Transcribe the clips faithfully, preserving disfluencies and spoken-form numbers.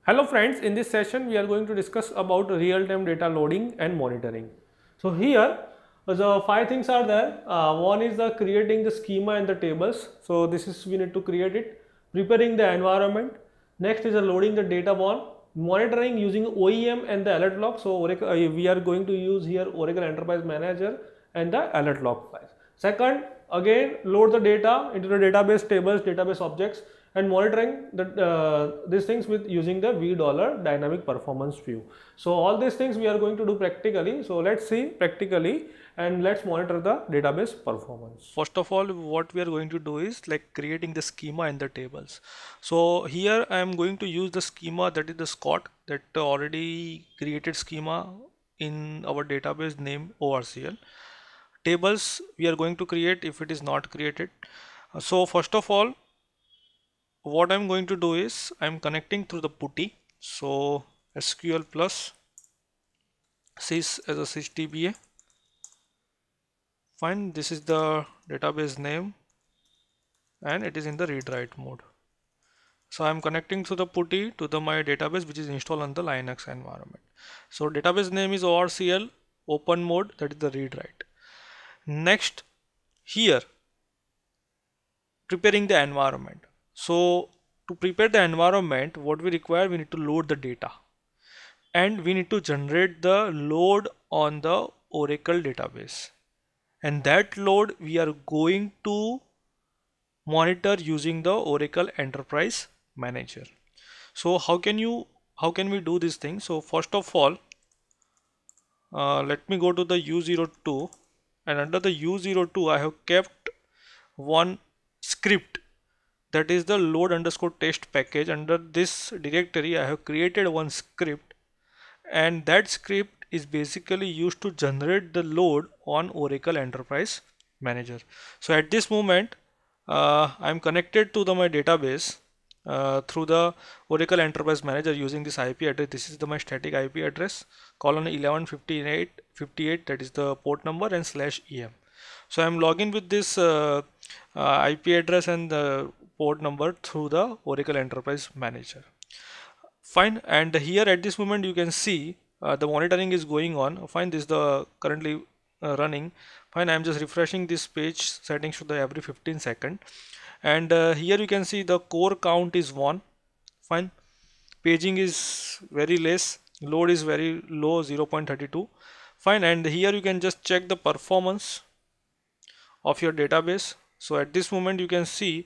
Hello friends, in this session we are going to discuss about real-time data loading and monitoring. So here the five things are there. Uh, one is the creating the schema and the tables. So this is we need to create it. Preparing the environment. Next is the loading the data one. Monitoring using O E M and the alert log. So Oracle, uh, we are going to use here Oracle Enterprise Manager and the alert log files. Second, again load the data into the database tables, database objects, and monitoring the, uh, these things with using the V dollar dynamic performance view. So all these things we are going to do practically. So let's see practically and let's monitor the database performance. First of all, what we are going to do is like creating the schema in the tables. So here I am going to use the schema that is the Scott that already created schema in our database name O R C L. Tables we are going to create if it is not created. So first of all, what I'm going to do is I'm connecting through the putty. So S Q L plus sys as a sysdba. Fine, this is the database name and it is in the read write mode. So I'm connecting through the putty to the my database which is installed on the Linux environment. So database name is O R C L open mode, that is the read write. Next, here preparing the environment. So to prepare the environment, what we require, we need to load the data and we need to generate the load on the Oracle database, and that load we are going to monitor using the Oracle Enterprise Manager. So how can you how can we do this thing? So first of all, uh, let me go to the U zero two, and under the U zero two I have kept one script, that is the load underscore test package. Under this directory I have created one script, and that script is basically used to generate the load on Oracle Enterprise Manager. So at this moment uh, I'm connected to the my database uh, through the Oracle Enterprise Manager using this I P address. This is the my static I P address, colon eleven fifty-eight fifty-eight, that is the port number, and slash em. So I'm logging with this uh, uh, I P address and the port number through the Oracle Enterprise Manager. Fine, and here at this moment you can see uh, the monitoring is going on. Fine, this is the currently uh, running. Fine, I'm just refreshing this page settings to the every fifteen second, and uh, here you can see the core count is one. Fine, paging is very less, load is very low, zero point three two. Fine, and here you can just check the performance of your database. So at this moment you can see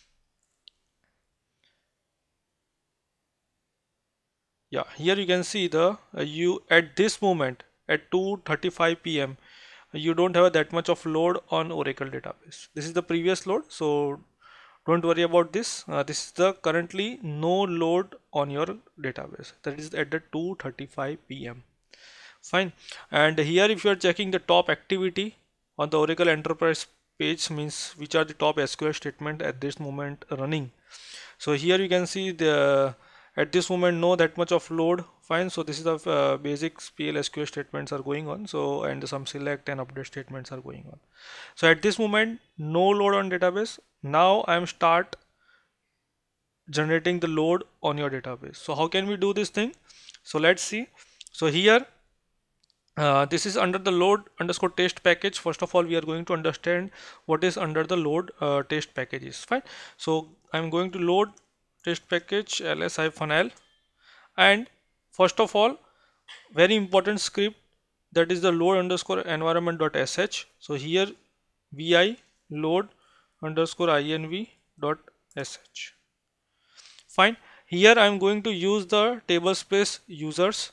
yeah here you can see the uh, you at this moment at two thirty-five p m you don't have that much of load on Oracle database. This is the previous load, so don't worry about this. Uh, this is the currently no load on your database, that is at the two thirty-five p m Fine, and here if you are checking the top activity on the Oracle Enterprise page, means which are the top S Q L statement at this moment running. So here you can see the at this moment no that much of load. Fine, so this is the uh, basic P L S Q L statements are going on, so and some select and update statements are going on. So at this moment no load on database. Now I am start generating the load on your database. So how can we do this thing? So let's see. So here uh, this is under the load underscore test package. First of all, we are going to understand what is under the load uh, test packages. Fine, so I'm going to load test package ls-l, and first of all, very important script, that is the load underscore environment dot sh. So here vi load underscore inv dot sh. Fine, here I'm going to use the tablespace users,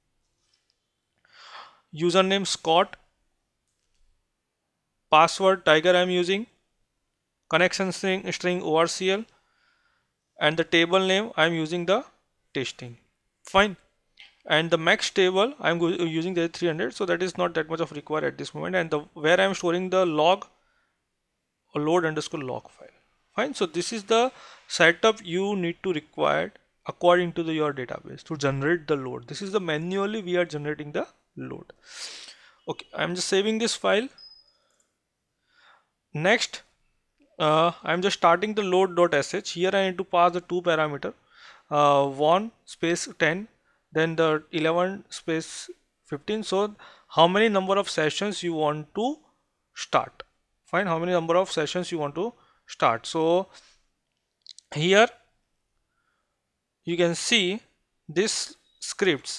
username Scott, password tiger I'm using, connection string, string O R C L, and the table name I'm using the testing. Fine, and the max table I'm using the three hundred, so that is not that much of required at this moment, and the where I'm storing the log or load underscore log file. Fine, so this is the setup you need to require according to the, your database to generate the load. This is the manually we are generating the load. Okay, I'm just saving this file. Next, uh, I'm just starting the load.sh. Here I need to pass the two parameter. uh, one space ten, then the eleven space fifteen. So how many number of sessions you want to start? Fine, how many number of sessions you want to start. So here you can see this scripts.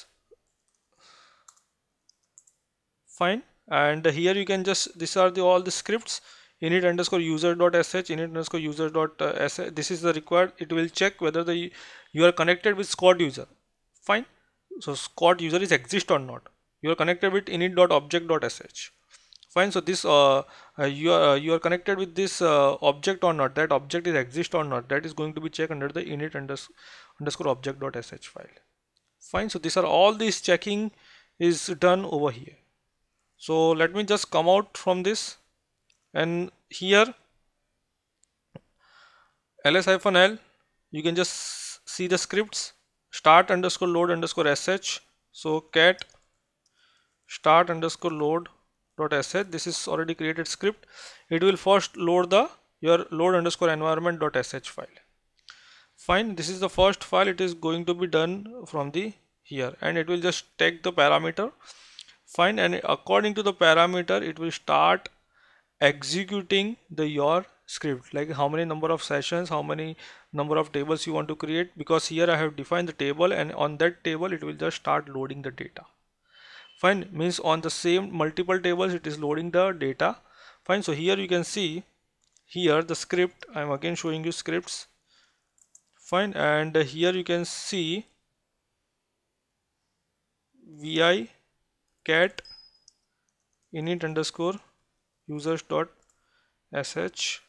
Fine, and here you can just, these are the all the scripts, init underscore user dot sh, init underscore user dot sh. This is the required. It will check whether the you are connected with Scott user. Fine, so Scott user is exist or not. You are connected with init dot object dot sh. Fine, so this uh, uh, you are uh, you are connected with this uh, object or not, that object is exist or not, that is going to be checked under the init unders underscore object dot sh file. Fine, so these are all these checking is done over here. So let me just come out from this, and here ls-l, you can just see the scripts, start underscore load underscore sh. So cat start underscore load dot sh, this is already created script. It will first load the your load underscore environment dot sh file. Fine, this is the first file. It is going to be done from the here, and it will just take the parameter. Fine, and according to the parameter it will start executing the your script, like how many number of sessions, how many number of tables you want to create, because here I have defined the table, and on that table it will just start loading the data. Fine, means on the same multiple tables it is loading the data. Fine, so here you can see here the script. I am again showing you scripts. Fine, and here you can see vi cat init underscore users dot sh,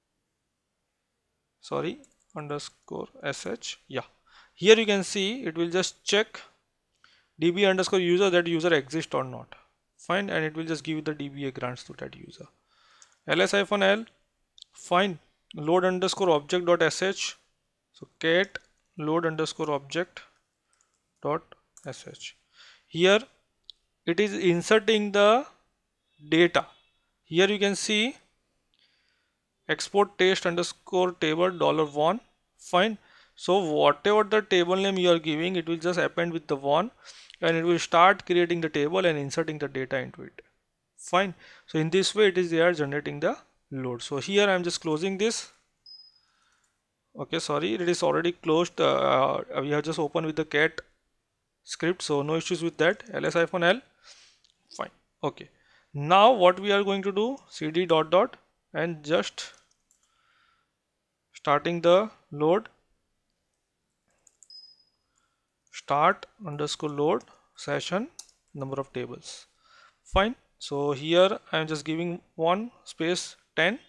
sorry, underscore sh. Yeah, here you can see it will just check db underscore user, that user exists or not. Fine, and it will just give the dba grants to that user. ls-l, fine, load underscore object dot sh. So cat load underscore object dot sh. Here it is inserting the data. Here you can see export test underscore table dollar one. Fine, so whatever the table name you are giving, it will just append with the one, and it will start creating the table and inserting the data into it. Fine, so in this way it is they are generating the load. So here I am just closing this. Okay, sorry, it is already closed. Uh, we have just opened with the cat script, so no issues with that. ls-l, fine. Okay, now what we are going to do, cd dot dot, and just starting the load, start underscore load session number of tables. Fine, so here I am just giving one space ten,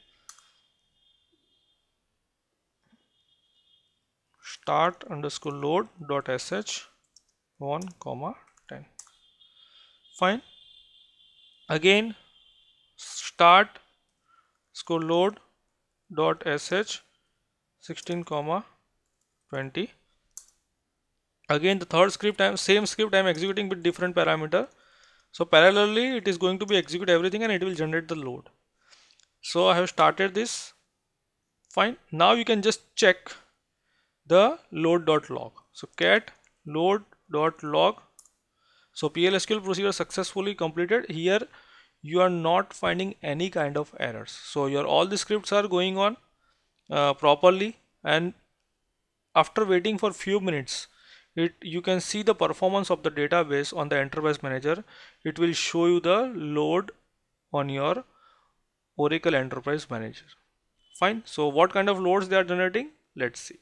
start underscore load dot sh one comma ten. Fine, again start underscore load dot sh sixteen comma twenty. Again the third script, I am same script I am executing with different parameter. So parallelly it is going to be execute everything and it will generate the load. So I have started this. Fine, now you can just check the load.log. So cat load.log. So P L S Q L procedure successfully completed. Here you are not finding any kind of errors. So your all the scripts are going on uh, properly, and after waiting for few minutes, it you can see the performance of the database on the Enterprise Manager. It will show you the load on your Oracle Enterprise Manager. Fine, so what kind of loads they are generating, let's see.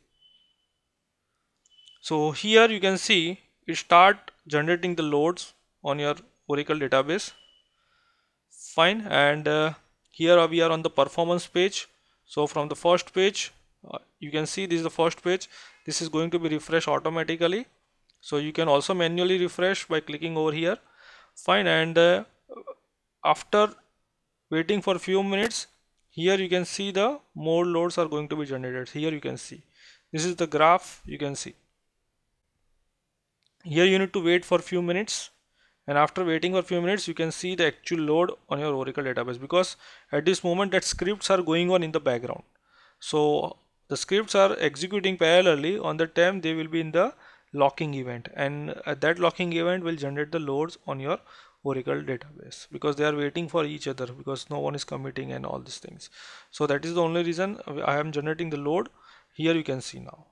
So here you can see it start generating the loads on your Oracle database. Fine, and uh, here we are on the performance page. So from the first page, uh, you can see this is the first page. This is going to be refreshed automatically. So you can also manually refresh by clicking over here. Fine, and uh, after waiting for a few minutes, here you can see the more loads are going to be generated. Here you can see this is the graph. You can see here you need to wait for a few minutes, and after waiting for a few minutes you can see the actual load on your Oracle database, because at this moment that scripts are going on in the background. So the scripts are executing parallelly, on the time they will be in the locking event, and uh, that locking event will generate the loads on your Oracle database, because they are waiting for each other, because no one is committing and all these things. So that is the only reason I am generating the load. Here you can see now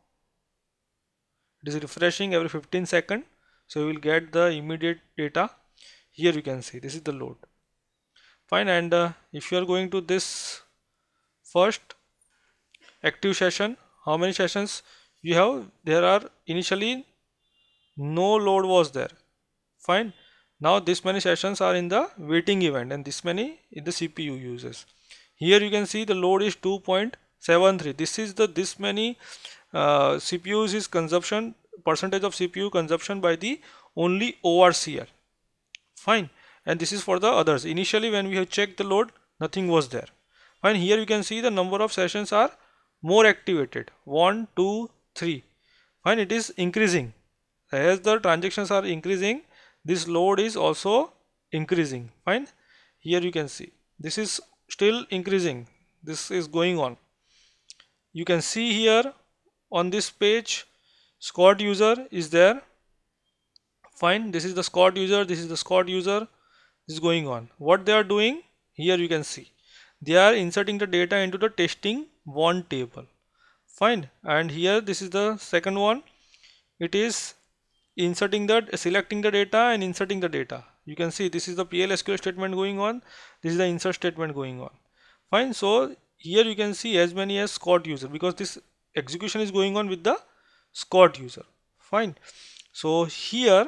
it is refreshing every fifteen seconds, so you will get the immediate data. Here you can see this is the load. Fine. And uh, if you are going to this first active session, how many sessions you have? There are initially no load was there. Fine. Now this many sessions are in the waiting event, and this many in the C P U uses. Here you can see the load is two point seven three. This is the this many uh, C P Us is consumption, percentage of C P U consumption by the only O R C L. Fine. And this is for the others. Initially when we have checked the load, nothing was there. Fine. Here you can see the number of sessions are more activated. one, two, three. Fine. It is increasing. As the transactions are increasing, this load is also increasing. Fine. Here you can see this is still increasing. This is going on. You can see here on this page, Scott user is there. Fine. This is the Scott user. This is the Scott user. This is going on. What they are doing here, you can see they are inserting the data into the testing one table. Fine. And here this is the second one. It is inserting that, selecting the data and inserting the data. You can see this is the P L S Q L statement going on. This is the insert statement going on. Fine. So here you can see as many as Scott user, because this execution is going on with the Scott user. Fine. So here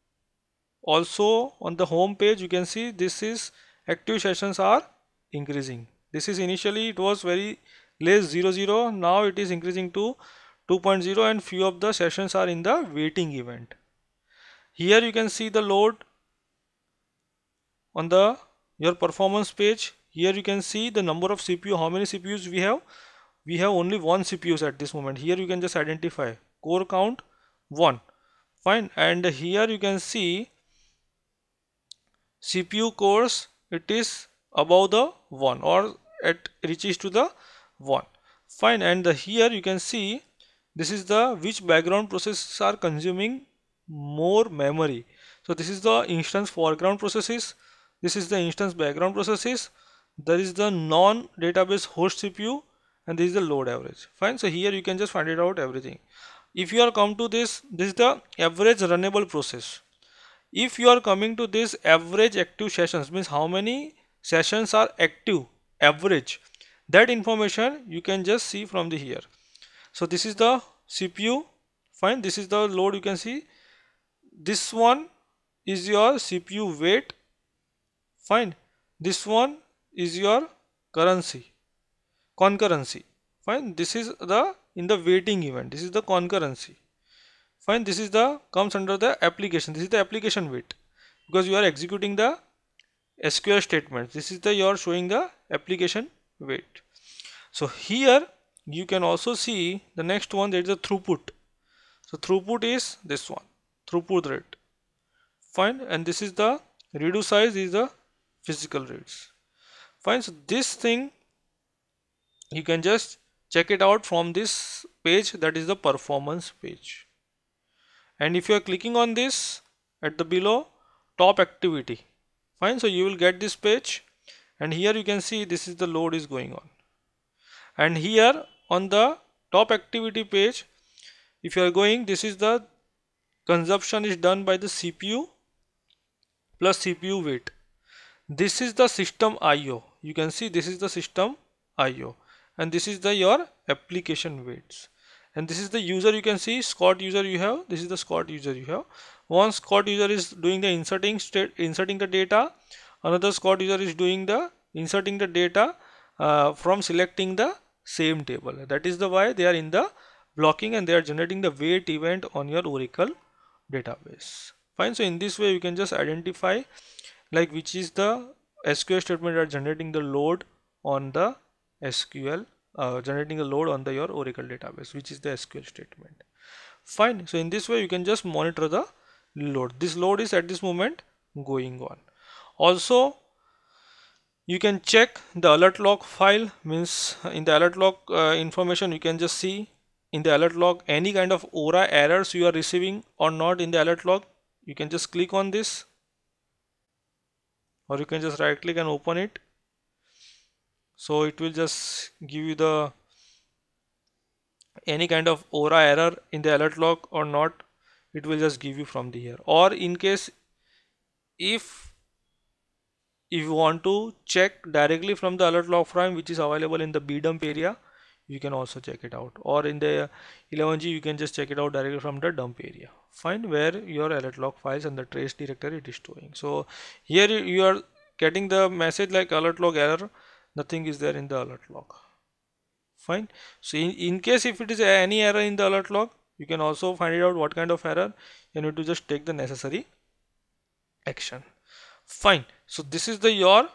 also on the home page you can see this is active sessions are increasing. This is initially it was very less zero zero. Now it is increasing to two point zero, and few of the sessions are in the waiting event. Here you can see the load on the your performance page. Here you can see the number of C P U, how many C P Us we have. We have only one C P Us at this moment. Here you can just identify core count one. Fine. And here you can see C P U cores, it is above the one, or it reaches to the one. Fine. And the, here you can see this is the which background processes are consuming more memory. So this is the instance foreground processes. This is the instance background processes. There is the non database host C P U, and this is the load average. Fine. So here you can just find it out everything. If you are come to this, this is the average runnable process. If you are coming to this average active sessions, means how many sessions are active, average, that information you can just see from the here. So this is the C P U. Fine. This is the load you can see. This one is your C P U wait. Fine. This one is your currency, concurrency. Fine. This is the in the waiting event. This is the concurrency. Fine. This is the comes under the application. This is the application wait, because you are executing the S Q L statements. This is the you are showing the application wait. So here you can also see the next one, there is the throughput. So throughput is this one, throughput rate. Fine. And this is the redo size is the physical rates. Fine. So this thing you can just check it out from this page, that is the performance page. And if you are clicking on this at the below top activity, fine, so you will get this page, and here you can see this is the load is going on. And here on the top activity page, if you are going, this is the consumption is done by the C P U plus C P U wait. This is the system I O. You can see this is the system I O, and this is the your application waits. And this is the user, you can see Scott user you have. This is the Scott user you have. One Scott user is doing the inserting state, inserting the data. Another Scott user is doing the inserting the data uh, from selecting the same table. That is the why they are in the blocking, and they are generating the wait event on your Oracle database. Fine. So in this way you can just identify like which is the S Q L statement that are generating the load on the S Q L. Uh, generating a load on the your Oracle database, which is the S Q L statement. Fine. So in this way you can just monitor the load. This load is at this moment going on. Also You can check the alert log file, means in the alert log uh, information you can just see in the alert log any kind of Aura errors you are receiving or not in the alert log. You can just click on this, or you can just right click and open it. So it will just give you the any kind of Aura error in the alert log or not, it will just give you from the here. Or in case if if you want to check directly from the alert log file which is available in the B dump area, you can also check it out, or in the eleven G you can just check it out directly from the dump area. Find where your alert log files and the trace directory it is showing. So here you are getting the message like alert log error, nothing is there in the alert log. Fine. So in, in case if it is any error in the alert log, you can also find it out what kind of error. You need to just take the necessary action. Fine. So this is the your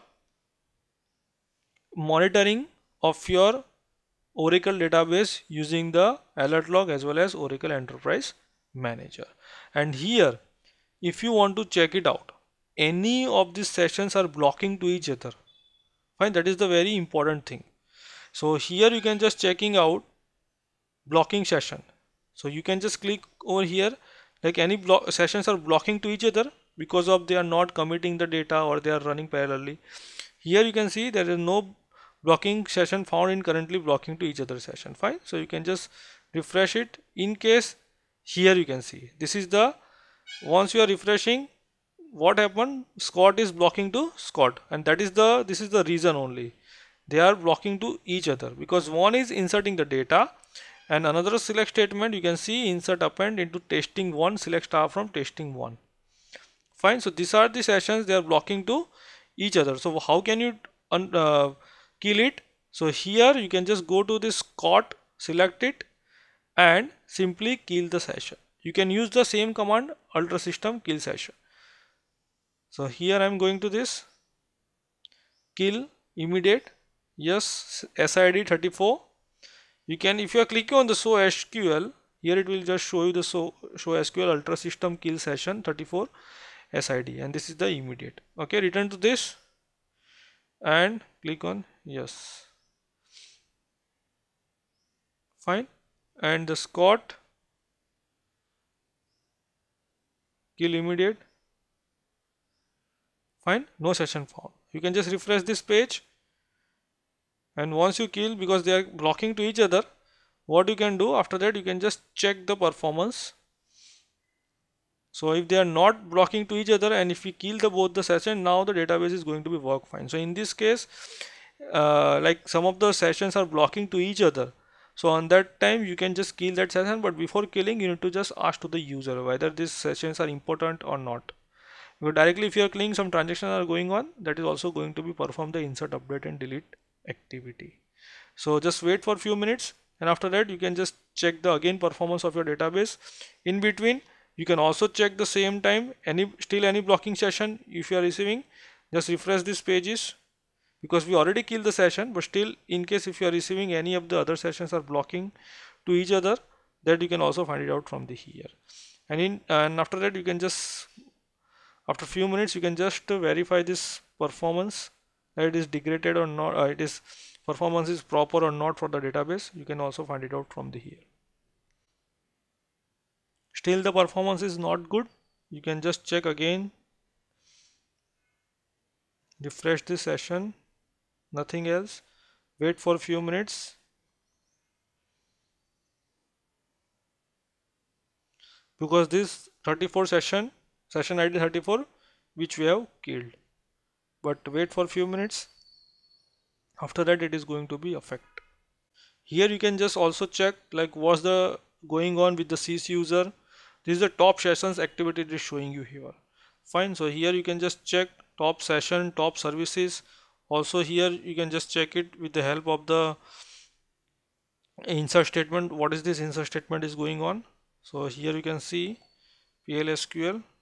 monitoring of your Oracle database using the alert log as well as Oracle Enterprise Manager. And here, if you want to check it out, any of these sessions are blocking to each other. Fine. That is the very important thing. So here you can just checking out blocking session. So you can just click over here, like any block sessions are blocking to each other because of they are not committing the data or they are running parallelly. Here you can see there is no blocking session found in currently blocking to each other session. Fine. So you can just refresh it. In case here you can see this is the once you are refreshing, what happened, Scott is blocking to Scott, and that is the this is the reason only. They are blocking to each other because one is inserting the data and another select statement you can see insert append into testing one, select star from testing one. Fine. So these are the sessions they are blocking to each other. So how can you uh, kill it? So here you can just go to this Scott, select it and simply kill the session. You can use the same command ultra system kill session. So here I am going to this kill immediate. Yes, S I D thirty-four. You can, if you are clicking on the show S Q L, here it will just show you the show, show S Q L ultra system kill session thirty-four S I D, and this is the immediate. Okay, return to this and click on yes. Fine. And the Scott kill immediate. Fine. No session found. You can just refresh this page. And once you kill, because they are blocking to each other, what you can do after that, you can just check the performance. So if they are not blocking to each other and if we kill the both the session, now the database is going to be work fine. So in this case, uh, like some of the sessions are blocking to each other. So on that time you can just kill that session, but before killing you need to just ask to the user whether these sessions are important or not. Because directly if you are killing, some transactions are going on, that is also going to be perform the insert, update and delete activity. So just wait for a few minutes and after that you can just check the again performance of your database. In between you can also check the same time any still any blocking session if you are receiving, just refresh these pages because we already killed the session, but still in case if you are receiving any of the other sessions are blocking to each other, that you can also find it out from the here. And in and after that you can just after few minutes you can just verify this performance, that it is degraded or not, uh, it is performance is proper or not for the database. You can also find it out from the here. Still the performance is not good, you can just check again, refresh this session, nothing else, wait for a few minutes. Because this thirty-four session, session I D thirty-four, which we have killed. But wait for a few minutes, after that it is going to be affect. Here you can just also check like what's the going on with the sys user. This is the top sessions activity it is showing you here. Fine. So here you can just check top session, top services. Also here you can just check it with the help of the insert statement. What is this insert statement is going on? So here you can see P L S Q L.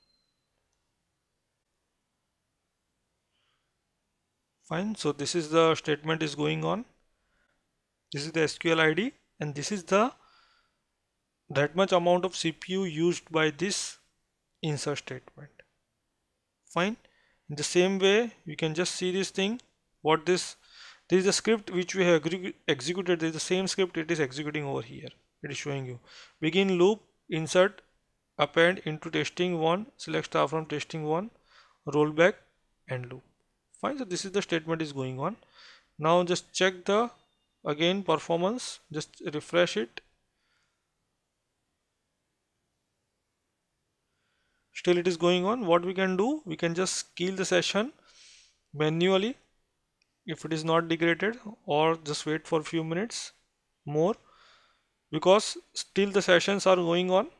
Fine. So this is the statement is going on. This is the S Q L I D and this is the that much amount of C P U used by this insert statement. Fine. In the same way you can just see this thing what this this is the script which we have executed. This is the same script it is executing over here. It is showing you begin loop, insert, append into testing one, select star from testing one, rollback, end loop. Fine. So this is the statement is going on. Now just check the again performance, just refresh it. Still it is going on. What we can do, we can just kill the session manually if it is not degraded, or just wait for a few minutes more, because still the sessions are going on.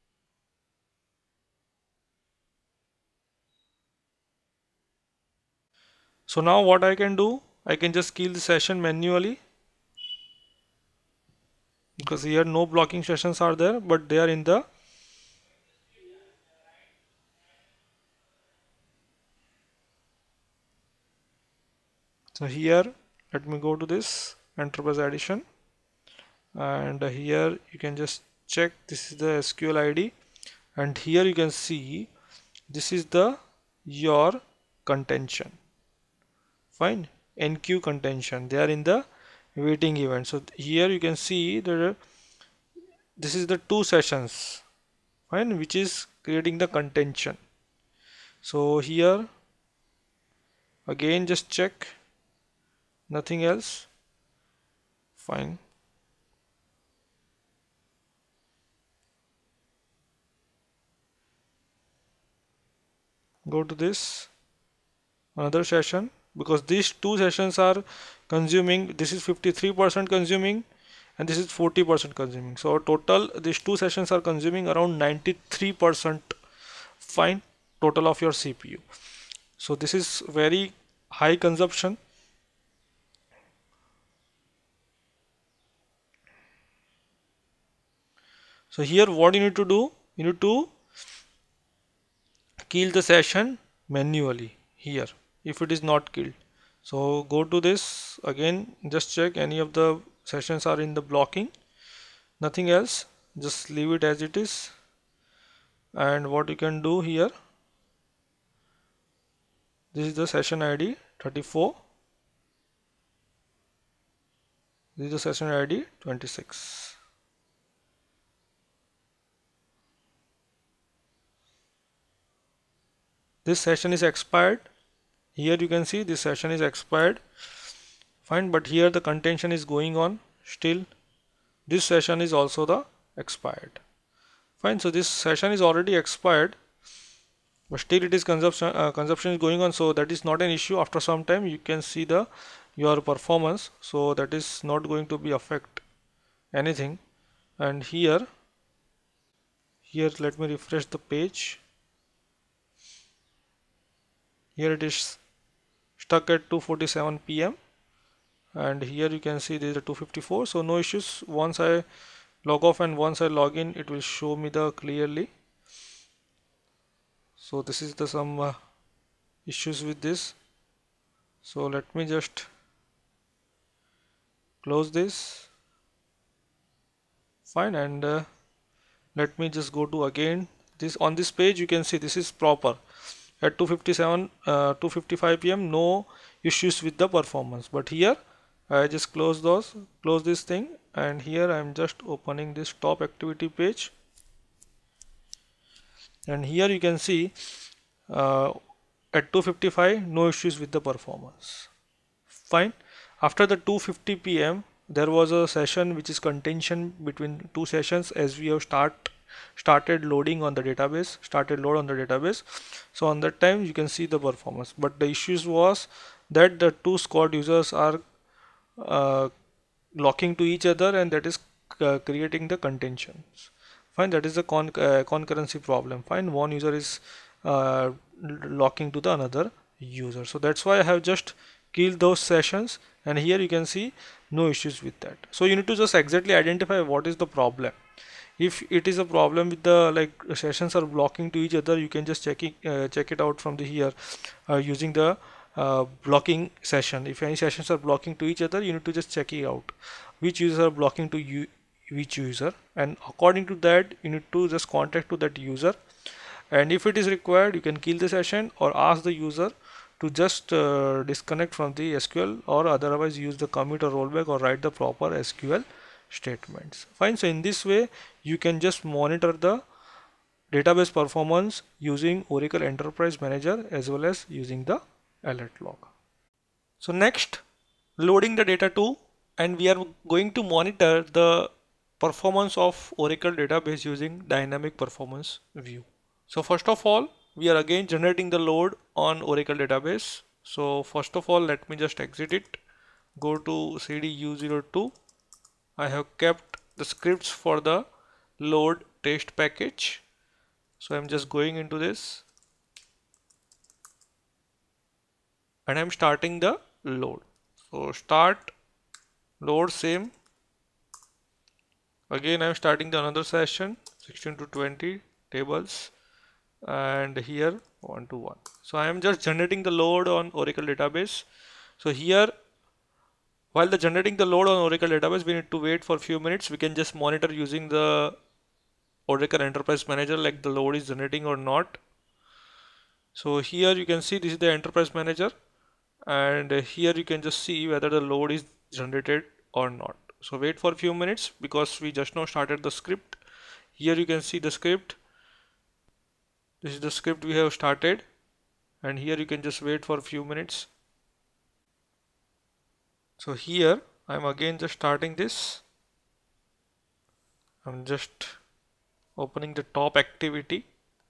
So now what I can do, I can just kill the session manually, because here no blocking sessions are there, but they are in the so here let me go to this enterprise edition, and here you can just check this is the S Q L I D, and here you can see this is the your contention. Fine, N Q contention, they are in the waiting event. So here you can see that this is the two sessions, fine, which is creating the contention. So here again just check, nothing else, fine. Go to this another session, because these two sessions are consuming, this is fifty-three percent consuming and this is forty percent consuming. So total these two sessions are consuming around ninety-three percent, fine, total of your C P U. So this is very high consumption. So here what you need to do, you need to kill the session manually here if it is not killed. So go to this again, just check any of the sessions are in the blocking, nothing else, just leave it as it is. And what you can do here, this is the session I D thirty-four, this is the session I D twenty-six. This session is expired. Here you can see this session is expired, fine, but here the contention is going on still. This session is also the expired, fine. So this session is already expired, but still it is consumption uh, consumption is going on, so that is not an issue. After some time you can see the your performance, so that is not going to be affect anything. And here here let me refresh the page. Here it is stuck at two forty-seven P M and here you can see there is a two fifty-four, so no issues. Once I log off and once I log in, it will show me the clearly. So this is the some uh, issues with this. So let me just close this, fine, and uh, let me just go to again this. On this page you can see this is proper at two fifty-seven uh, two fifty-five P M, no issues with the performance. But here I just close those close this thing, and here I am just opening this top activity page, and here you can see uh, at two fifty-five no issues with the performance, fine. After the two fifty P M there was a session which is contention between two sessions, as we have start started loading on the database started load on the database. So on that time you can see the performance, but the issues was that the two squad users are uh, locking to each other, and that is uh, creating the contentions, fine. That is the con uh, concurrency problem, fine. One user is uh, locking to the another user, so that's why I have just killed those sessions, and here you can see no issues with that. So you need to just exactly identify what is the problem. If it is a problem with the like sessions are blocking to each other, you can just check it uh, check it out from the here uh, using the uh, blocking session. If any sessions are blocking to each other, you need to just check it out which users are blocking to you which user, and according to that you need to just contact to that user, and if it is required you can kill the session or ask the user to just uh, disconnect from the S Q L, or otherwise use the commit or rollback or write the proper S Q L statements. Fine. So in this way you can just monitor the database performance using Oracle Enterprise Manager as well as using the alert log. So next, loading the data to, and we are going to monitor the performance of Oracle database using dynamic performance view. So first of all, we are again generating the load on Oracle database. So first of all, let me just exit it, go to C D U zero two. I have kept the scripts for the load test package. So I'm just going into this and I'm starting the load. So start load same. Again I'm starting the another session, sixteen to twenty tables, and here one to one. So I am just generating the load on Oracle database. So here, while the generating the load on Oracle database, we need to wait for a few minutes. We can just monitor using the Oracle Enterprise Manager, like the load is generating or not. So here you can see this is the Enterprise Manager, and here you can just see whether the load is generated or not. So wait for a few minutes because we just now started the script. Here you can see the script. This is the script we have started, and here you can just wait for a few minutes. So here I'm again just starting this. I'm just opening the top activity,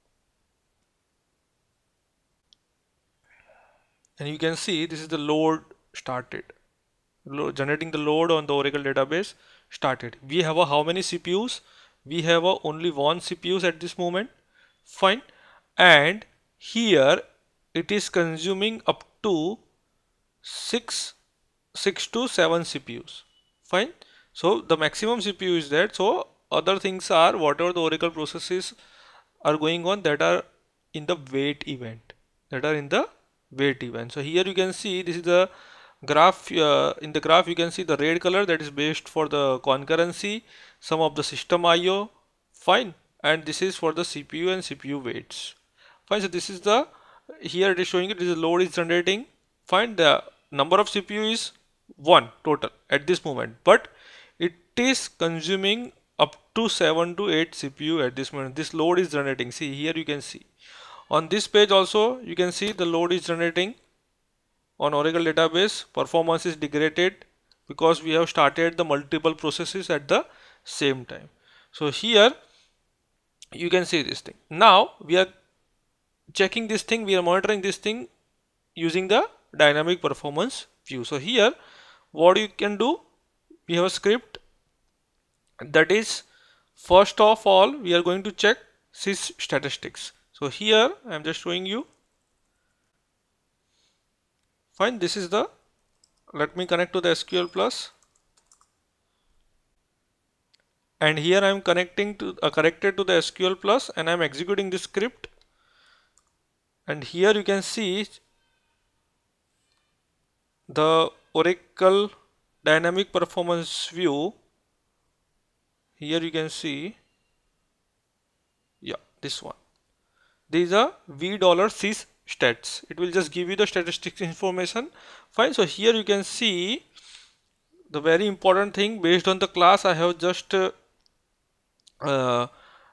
and you can see this is the load started. Load, generating the load on the Oracle database started. We have a how many C P Us? We have a only one C P Us at this moment. Fine. And here it is consuming up to six six to seven C P Us. Fine. So the maximum C P U is there. So other things are whatever the Oracle processes are going on that are in the wait event. That are in the wait event. So here you can see this is the graph. Uh, in the graph you can see the red color, that is based for the concurrency, some of the system I O. Fine. And this is for the C P U and C P U waits. Fine. So this is the, here it is showing it, this is load is generating. Fine. The number of C P U is one total at this moment, but it is consuming up to seven to eight C P U at this moment. This load is generating. See here you can see on this page also you can see the load is generating on Oracle database. Performance is degraded because we have started the multiple processes at the same time. So here you can see this thing. Now we are checking this thing, we are monitoring this thing using the dynamic performance view. So here what you can do, we have a script that is, first of all we are going to check sys statistics. So here I am just showing you. Fine, this is the, let me connect to the S Q L Plus, and here I am connecting to uh, connected to the S Q L Plus, and I am executing this script, and here you can see the Oracle dynamic performance view. Here you can see, yeah, this one. These are v dollar sys stats. It will just give you the statistics information. Fine. So here you can see the very important thing, based on the class I have just uh, uh,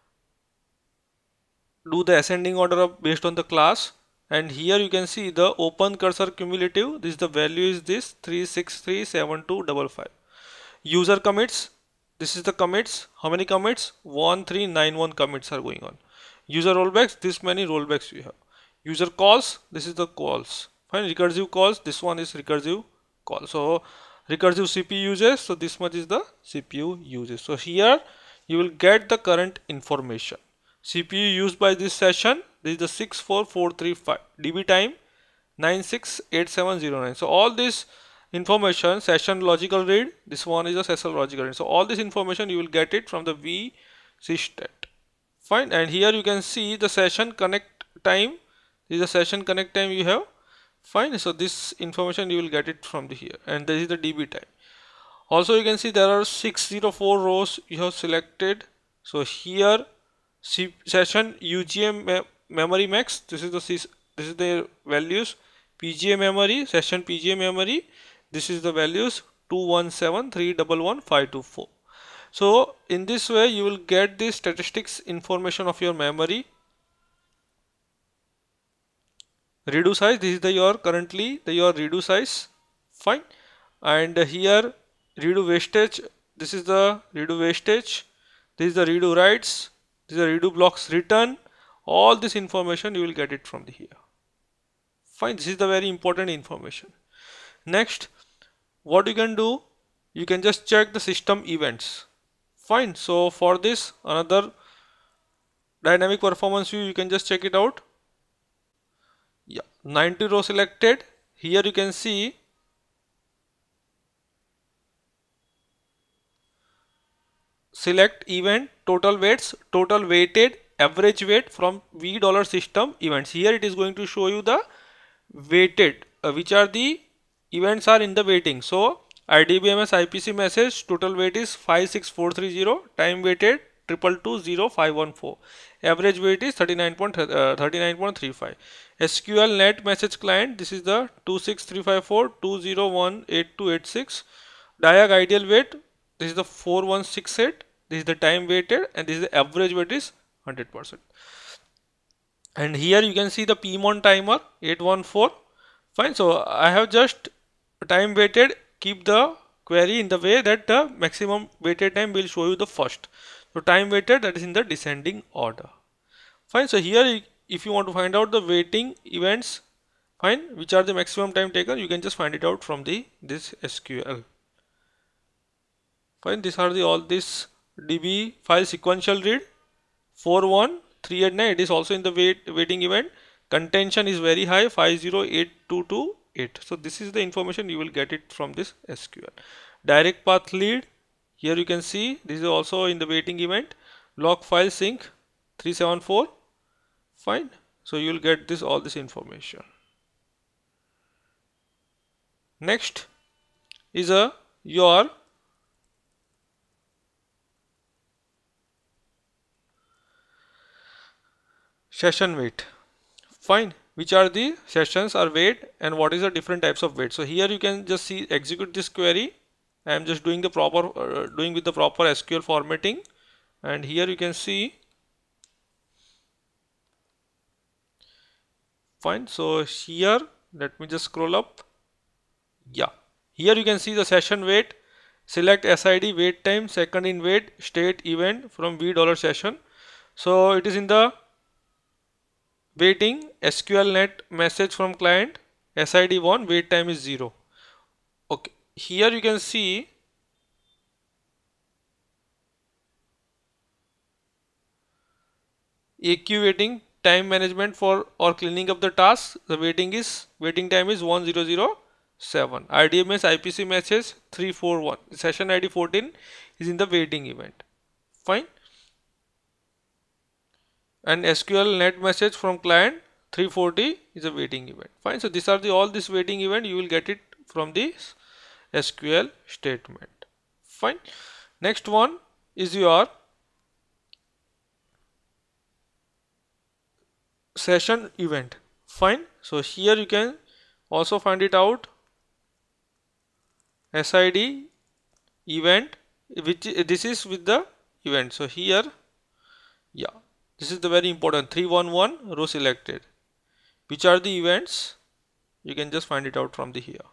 do the ascending order of based on the class, and here you can see the open cursor cumulative. This the value is this three six three seven two five five. User commits, this is the commits. How many commits? one three nine one commits are going on. User rollbacks, this many rollbacks we have. User calls, this is the calls. Fine. Recursive calls, this one is recursive call. So recursive C P U uses, so this much is the C P U uses. So here you will get the current information. C P U used by this session, this is the six four four three five. D B time nine six eight seven zero nine. So all this information, session logical read, this one is a session logical read. So all this information you will get it from the v systat. Fine. And here you can see the session connect time. This is the session connect time you have. Fine. So this information you will get it from the here, and this is the D B time. Also you can see there are six zero four rows you have selected. So here C session U G M me memory max, this is the this is the values. P G A memory, session P G A memory. This is the values two one seven three one one five two four. So in this way you will get the statistics information of your memory. Redo size, this is the your currently the your redo size, fine. And here redo wastage, this is the redo wastage, this is the redo writes, this is the redo blocks return. All this information you will get it from the here, fine. This is the very important information. Next, what you can do, you can just check the system events, fine. So for this another dynamic performance view, you can just check it out. Yeah, ninety row selected. Here you can see select event total weights, total weighted average weight from V dollar system events. Here it is going to show you the weighted, uh, which are the events are in the weighting. So I D B M S I P C message total weight is five six four three zero, time weighted two two two zero five one four, average weight is thirty-nine point three five. S Q L net message client, this is the two six three five four two zero one eight two eight six. Diag ideal weight, this is the four one six eight, this is the time weighted, and this is the average weight is one hundred percent. And here you can see the P M O N timer eight one four, fine. So I have just time weighted, keep the query in the way that the maximum weighted time will show you the first. So time weighted, that is in the descending order, fine. So here if you want to find out the weighting events, fine, which are the maximum time taken, you can just find it out from the this S Q L, fine. These are the all this D B file sequential read four one three eight nine, it is also in the wait waiting event. Contention is very high, five zero eight two two eight. So this is the information you will get it from this S Q L. Direct path lead, here you can see this is also in the waiting event. Log file sync three seven four, fine. So you will get this all this information. Next is a your session weight, fine. Which are the sessions are weight and what is the different types of weight. So here you can just see execute this query. I am just doing the proper uh, doing with the proper S Q L formatting, and here you can see, fine. So here let me just scroll up. Yeah, here you can see the session weight. Select S I D wait time second in wait state event from V dollar session. So it is in the waiting S Q L net message from client S I D one, wait time is zero. Okay, here you can see A Q waiting time management for or cleaning up the task. The waiting is waiting time is one zero zero seven. I D M S I P C message three four one. Session I D fourteen is in the waiting event, fine. And S Q L net message from client three forty is a waiting event, fine. So these are the all this waiting event, you will get it from this S Q L statement, fine. Next one is your session event, fine. So here you can also find it out S I D event, which this is with the event. So here, yeah, this is the very important three one one row selected. Which are the events? You can just find it out from the here.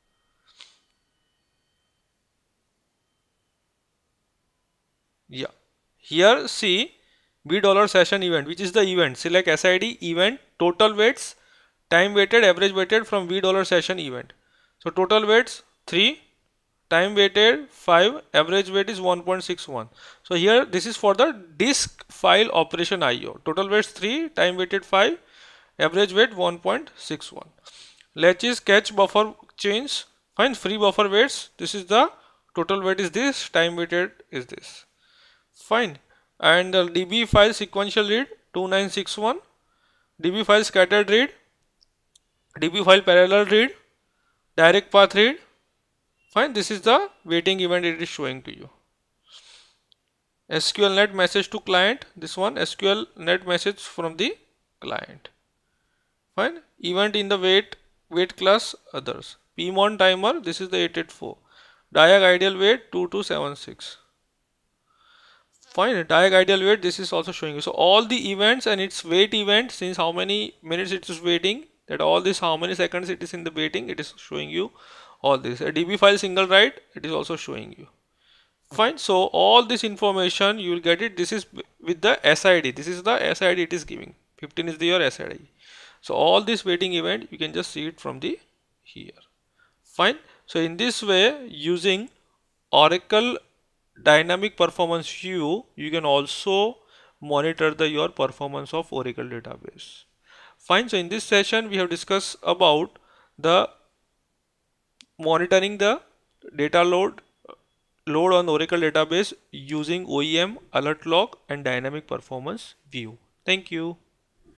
Yeah, here see V dollar session event, which is the event. Select S I D event total weights time weighted average weighted from V dollar session event. So total weights three, time weighted five, average weight is one point six one. So here this is for the disk file operation I O. Total weights three, time weighted five, average weight one point six one. Latches catch buffer change, fine. Free buffer weights, this is the total weight is this, time weighted is this, fine. And the D B file sequential read two nine six one, D B file scattered read, D B file parallel read, direct path read, fine. This is the waiting event it is showing to you. S Q L net message to client, this one S Q L net message from the client, fine. Event in the wait wait class others. Pmon timer, this is the eight eighty-four. Diag ideal wait two two seven six. Fine, Diag ideal wait, this is also showing you. So all the events and its wait event, since how many minutes it is waiting, that all this how many seconds it is in the waiting, it is showing you all this. A D B file single write, it is also showing you. Fine, so all this information you will get it. This is with the S I D. This is the S I D it is giving. fifteen is the your S I D. So all this waiting event you can just see it from the here. Fine. So in this way, using Oracle Dynamic Performance View, you can also monitor the your performance of Oracle database. Fine. So in this session we have discussed about the monitoring the data load load on Oracle database using O E M, alert log and dynamic performance view. Thank you.